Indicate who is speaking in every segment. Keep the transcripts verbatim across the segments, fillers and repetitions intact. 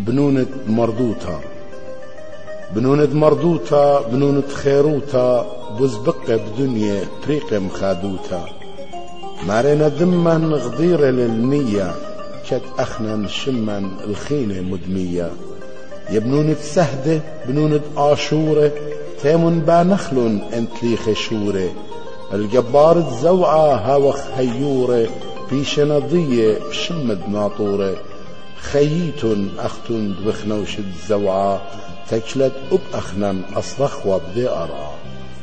Speaker 1: بنونة مردوتا بنونة مردوتا بنونة خيروتا بزبقة بدنيا طريقة مخادوتا مارينا ذما غضيرة للنية كت أخنا شما الخينة مدمية يا بنونة سهدة بنونة آشورة تيمن بانخلن انت لي خشورة الجبار الزوعة هاوخ هيورة بيش نضية بشمد ناطورة خييتن أختن بخنوش الزوعة تكلت أب أخنن أصرخ وابدي أرى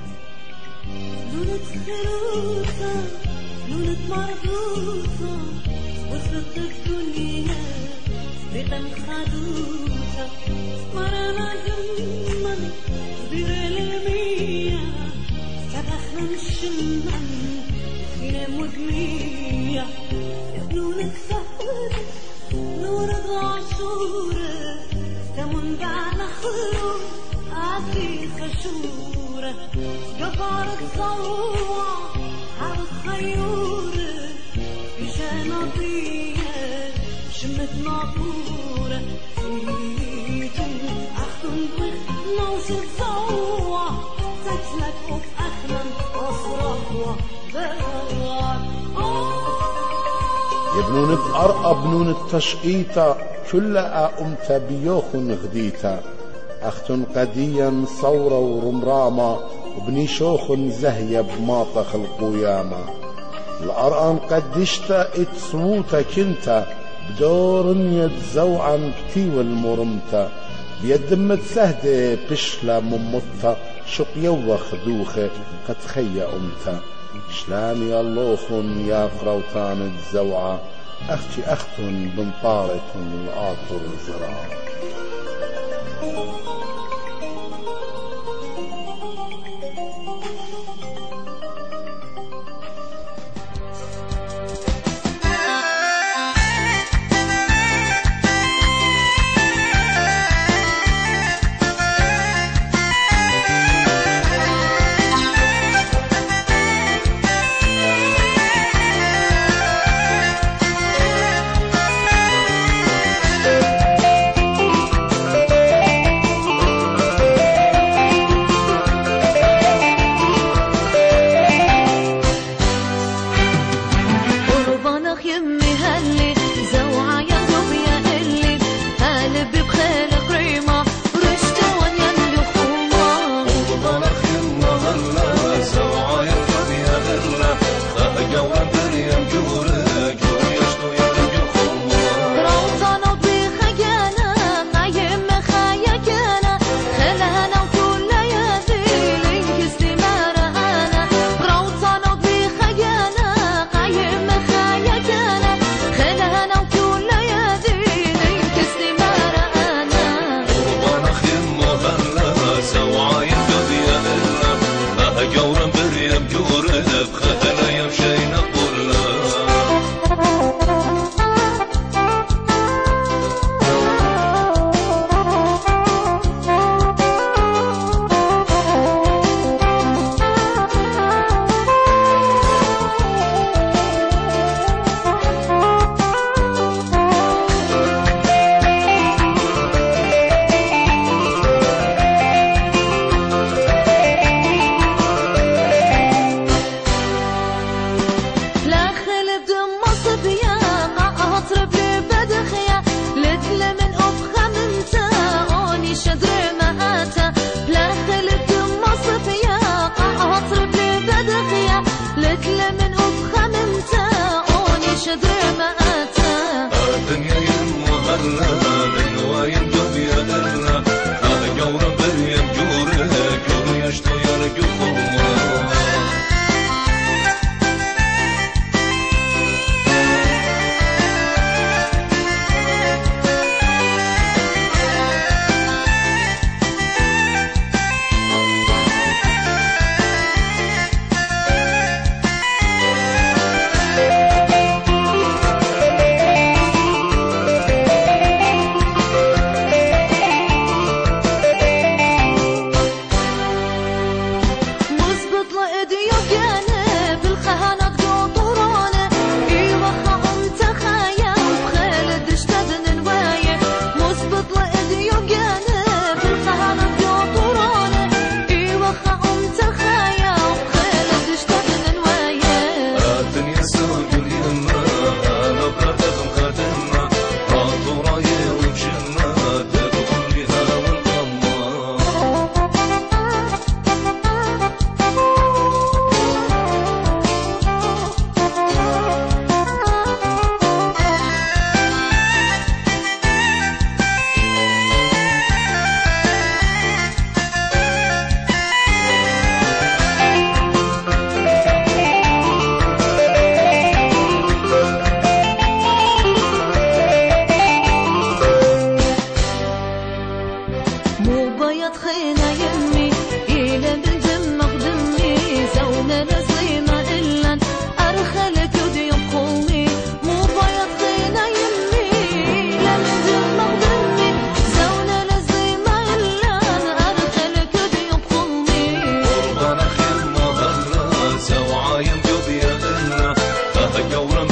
Speaker 2: نونة خروطة نونة مربوطة وسط الدنيا بيتا مخدوطة مرنا جمن صدير المية تبخن الشمن خينة مدمية نونة سهرة نونة عاشورة تمن بعنا خروط عافي خشورة جبارة صوع عرض خيورة بشنطية شمت ناطورة سيتن أختن بخ نوش الزوع تجلك أف أخنا أصرخ وبغار
Speaker 1: يا بنونة أرقى بنونة تشقيطة كلها أمت بيوخن غديتا أختن قديا صورة ورمرامة وبني شوخ زهية بماطخ القيامة الأرقان قدشتا اتسموتا كنتا بدور يد زوعا بتي والمرمتا بيد متسهدة بشلا ممتا شق يوخ دوخة قد خيا أمتا شلان يا اللوخن يا فروتان الزوعة أختي أختن بنطارة الآطر الزراعة
Speaker 3: Yo